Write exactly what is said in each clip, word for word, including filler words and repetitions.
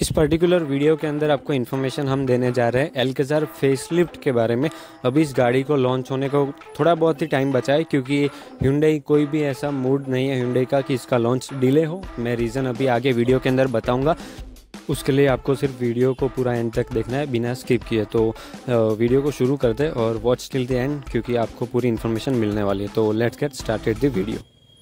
इस particular video के अंदर आपको इन्फॉर्मेशन हम देने जा रहे हैं एल्केज़ार फेसलिफ्ट के बारे में। अभी इस गाड़ी को लॉन्च होने को थोड़ा बहुत ही टाइम बचा है, क्योंकि Hyundai कोई भी ऐसा मूड नहीं है Hyundai का कि इसका लॉन्च डिले हो। मैं रीज़न अभी आगे वीडियो के अंदर बताऊंगा, उसके लिए आपको सिर्फ वीडियो को पूरा एंड तक देखना है बिना स्किप किए। तो वीडियो को शुरू करते हैं और वॉच टिल द एंड, क्योंकि आपको पूरी इन्फॉर्मेशन मिलने वाली है। तो let's get started the video.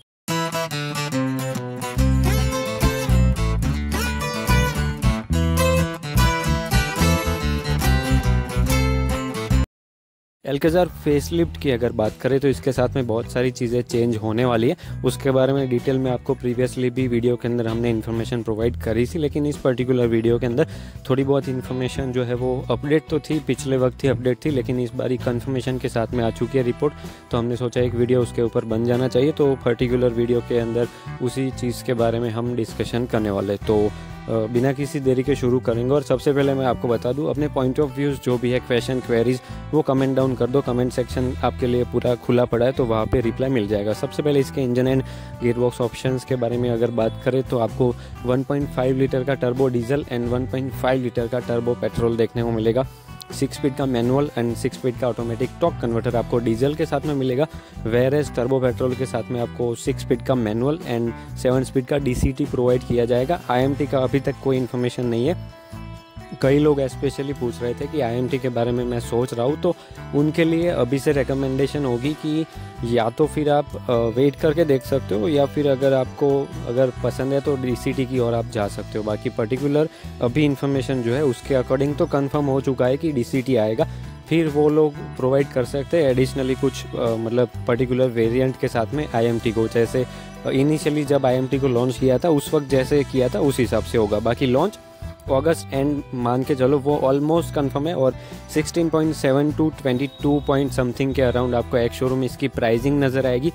Alcazar facelift की अगर बात करें तो इसके साथ में बहुत सारी चीज़ें चेंज होने वाली है। उसके बारे में डिटेल में आपको प्रीवियसली भी वीडियो के अंदर हमने इन्फॉर्मेशन प्रोवाइड करी थी, लेकिन इस पर्टिकुलर वीडियो के अंदर थोड़ी बहुत इन्फॉर्मेशन जो है वो अपडेट तो थी, पिछले वक्त ही अपडेट थी, लेकिन इस बार कंफर्मेशन के साथ में आ चुकी है रिपोर्ट। तो हमने सोचा एक वीडियो उसके ऊपर बन जाना चाहिए, तो पर्टिकुलर वीडियो के अंदर उसी चीज़ के बारे में हम डिस्कशन करने वाले। तो बिना किसी देरी के शुरू करेंगे। और सबसे पहले मैं आपको बता दूं, अपने पॉइंट ऑफ व्यूज़ जो भी है, क्वेश्चन क्वेरीज, वो कमेंट डाउन कर दो। कमेंट सेक्शन आपके लिए पूरा खुला पड़ा है, तो वहाँ पे रिप्लाई मिल जाएगा। सबसे पहले इसके इंजन एंड गियरबॉक्स ऑप्शंस के बारे में अगर बात करें तो आपको वन पॉइंट फाइव लीटर का turbo diesel and one point five litre का टर्बो पेट्रोल देखने को मिलेगा। सिक्स स्पीड का मैनुअल एंड सिक्स स्पीड का ऑटोमेटिक टॉर्क कन्वर्टर आपको डीजल के साथ में मिलेगा, वेयरएज टर्बो पेट्रोल के साथ में आपको सिक्स स्पीड का मैनुअल एंड सेवन स्पीड का डीसीटी प्रोवाइड किया जाएगा। आईएमटी का अभी तक कोई इन्फॉर्मेशन नहीं है। कई लोग स्पेशली पूछ रहे थे कि आईएमटी के बारे में मैं सोच रहा हूँ, तो उनके लिए अभी से रिकमेंडेशन होगी कि या तो फिर आप वेट करके देख सकते हो, या फिर अगर आपको अगर पसंद है तो डीसीटी की ओर आप जा सकते हो। बाकी पर्टिकुलर अभी इन्फॉर्मेशन जो है उसके अकॉर्डिंग तो कंफर्म हो चुका है कि डीसीटी आएगा। फिर वो लोग प्रोवाइड कर सकते हैं एडिशनली कुछ आ, मतलब पर्टिकुलर वेरिएंट के साथ में आईएमटी को। जैसे इनिशियली जब आईएमटी को लॉन्च किया था उस वक्त जैसे किया था उस हिसाब से होगा। बाकी लॉन्च अगस्त एंड मान के चलो, वो ऑलमोस्ट कंफर्म है। और sixteen point seven to twenty two point something के अराउंड आपको एक शोरूम इसकी प्राइसिंग नज़र आएगी।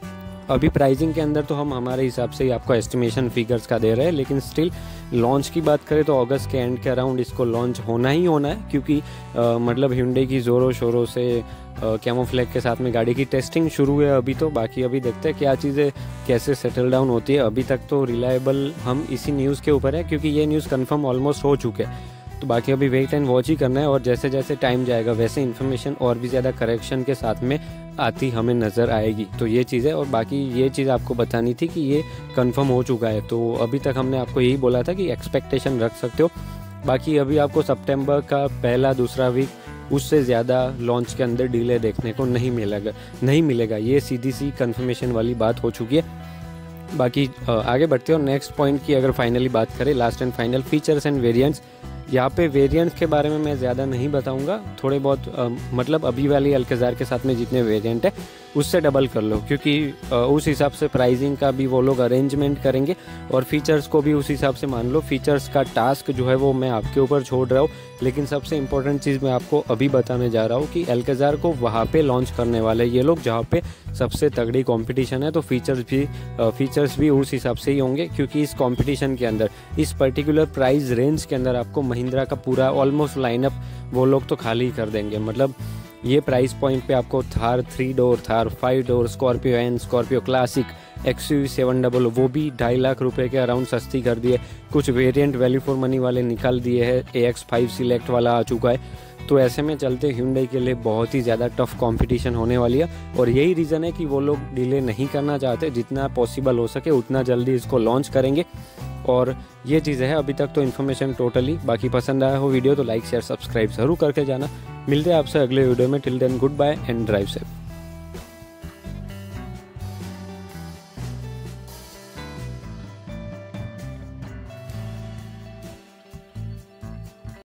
अभी प्राइसिंग के अंदर तो हम हमारे हिसाब से ही आपको एस्टिमेशन फिगर्स का दे रहे हैं, लेकिन स्टिल लॉन्च की बात करें तो अगस्त के एंड के अराउंड इसको लॉन्च होना ही होना है, क्योंकि आ, मतलब Hyundai की ज़ोरों शोरों से कैमोफ्लेग के साथ में गाड़ी की टेस्टिंग शुरू है अभी तो। बाकी अभी देखते हैं क्या चीज़ें कैसे सेटल डाउन होती है। अभी तक तो रिलायबल हम इसी न्यूज़ के ऊपर है, क्योंकि ये न्यूज़ कंफर्म ऑलमोस्ट हो चुके हैं। तो बाकी अभी वेट एंड वॉच ही करना है, और जैसे जैसे टाइम जाएगा वैसे इन्फॉर्मेशन और भी ज़्यादा करेक्शन के साथ में आती हमें नज़र आएगी। तो ये चीज़ है। और बाकी ये चीज़ आपको बतानी थी कि ये कंफर्म हो चुका है, तो अभी तक हमने आपको यही बोला था कि एक्सपेक्टेशन रख सकते हो। बाकी अभी आपको सितंबर का पहला दूसरा वीक, उससे ज़्यादा लॉन्च के अंदर डिले देखने को नहीं मिलेगा नहीं मिलेगा ये सीधी सी कंफर्मेशन वाली बात हो चुकी है। बाकी आगे बढ़ते हैं और नेक्स्ट पॉइंट की अगर फाइनली बात करें, last and final features and variants. यहाँ पे वेरिएंट्स के बारे में मैं ज़्यादा नहीं बताऊंगा, थोड़े बहुत आ, मतलब अभी वाली एल्केज़ार के साथ में जितने वेरिएंट है उससे डबल कर लो, क्योंकि आ, उस हिसाब से प्राइसिंग का भी वो लोग अरेंजमेंट करेंगे और फीचर्स को भी उस हिसाब से मान लो। फीचर्स का टास्क जो है वो मैं आपके ऊपर छोड़ रहा हूँ, लेकिन सबसे इंपॉर्टेंट चीज़ मैं आपको अभी बताने जा रहा हूँ कि एल्केज़ार को वहाँ पे लॉन्च करने वाले ये लोग जहाँ पे सबसे तगड़ी कंपटीशन है। तो फीचर्स भी फीचर्स भी उस हिसाब से ही होंगे, क्योंकि इस कंपटीशन के अंदर इस पर्टिकुलर प्राइस रेंज के अंदर आपको महिंद्रा का पूरा ऑलमोस्ट लाइनअप वो लोग तो खाली कर देंगे। मतलब ये प्राइस पॉइंट पे आपको Thar three door, Thar five door, Scorpio N, Scorpio classic, XUV seven double, वो भी ढाई लाख रुपए के अराउंड सस्ती कर दी है। कुछ वेरिएंट वैल्यू फॉर मनी वाले निकाल दिए हैं, ए एक्स फाइव सिलेक्ट वाला आ चुका है। तो ऐसे में चलते Hyundai के लिए बहुत ही ज़्यादा टफ कंपटीशन होने वाली है, और यही रीज़न है कि वो लोग डिले नहीं करना चाहते। जितना पॉसिबल हो सके उतना जल्दी इसको लॉन्च करेंगे, और ये चीज़ें हैं। अभी तक तो इन्फॉर्मेशन टोटली। बाकी पसंद आया हो वीडियो तो लाइक शेयर सब्सक्राइब ज़रूर करके जाना। मिलते हैं आपसे अगले वीडियो में। Till then goodbye and drive safe.